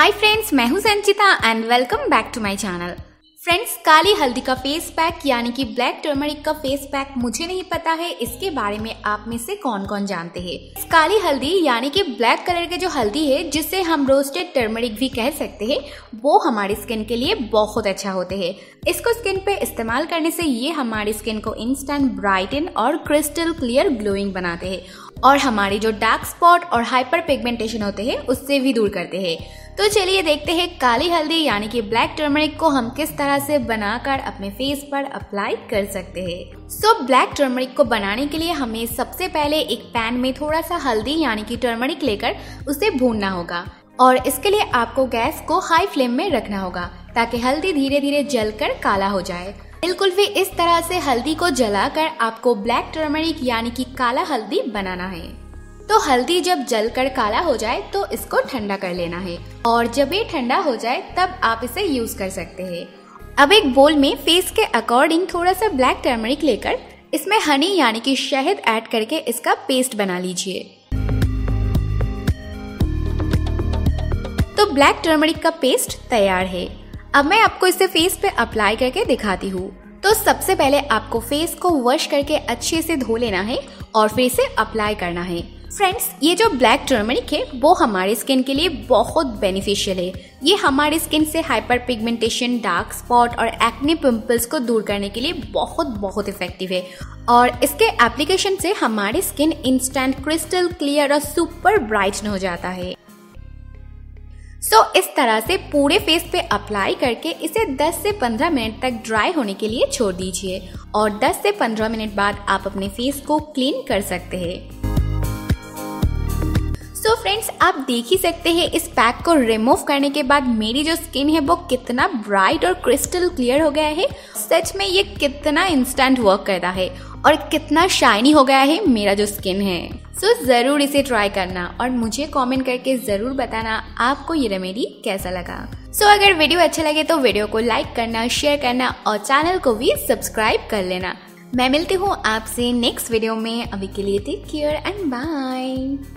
हाय friends, मैं हूं Sanchita and welcome back to my channel. Friends, काली हल्दी का फेस पैक यानी कि ब्लैक टर्मरिक का फेस पैक मुझे नहीं पता है इसके बारे में आप में से कौन कौन जानते हैं। काली हल्दी यानी कि ब्लैक कलर के जो हल्दी है जिसे हम रोस्टेड टर्मरिक भी कह सकते हैं, वो हमारी स्किन के लिए बहुत अच्छा होते हैं। इसको स्किन पे इस्तेमाल करने से ये हमारी स्किन को इंस्टेंट ब्राइटन और क्रिस्टल क्लियर ग्लोइंग बनाते हैं और हमारे जो डार्क स्पॉट और हाइपर पिगमेंटेशन होते हैं उससे भी दूर करते हैं। तो चलिए देखते हैं काली हल्दी यानी कि ब्लैक टर्मरिक को हम किस तरह से बनाकर अपने फेस पर अप्लाई कर सकते हैं। सो ब्लैक टर्मरिक को बनाने के लिए हमें सबसे पहले एक पैन में थोड़ा सा हल्दी यानी कि टर्मरिक लेकर उसे भूनना होगा और इसके लिए आपको गैस को हाई फ्लेम में रखना होगा ताकि हल्दी धीरे धीरे जलकर काला हो जाए। बिल्कुल भी इस तरह से हल्दी को जलाकर आपको ब्लैक टर्मरिक यानी कि काला हल्दी बनाना है। तो हल्दी जब जलकर काला हो जाए तो इसको ठंडा कर लेना है और जब ये ठंडा हो जाए तब आप इसे यूज कर सकते हैं। अब एक बोल में फेस के अकॉर्डिंग थोड़ा सा ब्लैक टर्मरिक लेकर इसमें हनी यानी कि शहद ऐड करके इसका पेस्ट बना लीजिए। तो ब्लैक टर्मरिक का पेस्ट तैयार है। अब मैं आपको इसे फेस पे अप्लाई करके दिखाती हूँ। तो सबसे पहले आपको फेस को वॉश करके अच्छे से धो लेना है और फिर इसे अप्लाई करना है। फ्रेंड्स, ये जो ब्लैक टर्मरिक है वो हमारे स्किन के लिए बहुत बेनिफिशियल है। ये हमारी स्किन से हाइपर पिगमेंटेशन, डार्क स्पॉट और एक्ने पिंपल्स को दूर करने के लिए बहुत इफेक्टिव है और इसके एप्लीकेशन से हमारी स्किन इंस्टेंट क्रिस्टल क्लियर और सुपर ब्राइटन हो जाता है। सो इस तरह से पूरे फेस पे अप्लाई करके इसे 10 से 15 मिनट तक ड्राई होने के लिए छोड़ दीजिए और 10 से 15 मिनट बाद आप अपने फेस को क्लीन कर सकते हैं। सो फ्रेंड्स, आप देख ही सकते हैं इस पैक को रिमूव करने के बाद मेरी जो स्किन है वो कितना ब्राइट और क्रिस्टल क्लियर हो गया है। सच में ये कितना इंस्टेंट वर्क करता है और कितना शाइनी हो गया है मेरा जो स्किन है। सो जरूर इसे ट्राई करना और मुझे कमेंट करके जरूर बताना आपको ये रेमेडी कैसा लगा। सो अगर वीडियो अच्छा लगे तो वीडियो को लाइक करना, शेयर करना और चैनल को भी सब्सक्राइब कर लेना। मैं मिलती हूँ आपसे नेक्स्ट वीडियो में। अभी के लिए टेक केयर एंड बाय।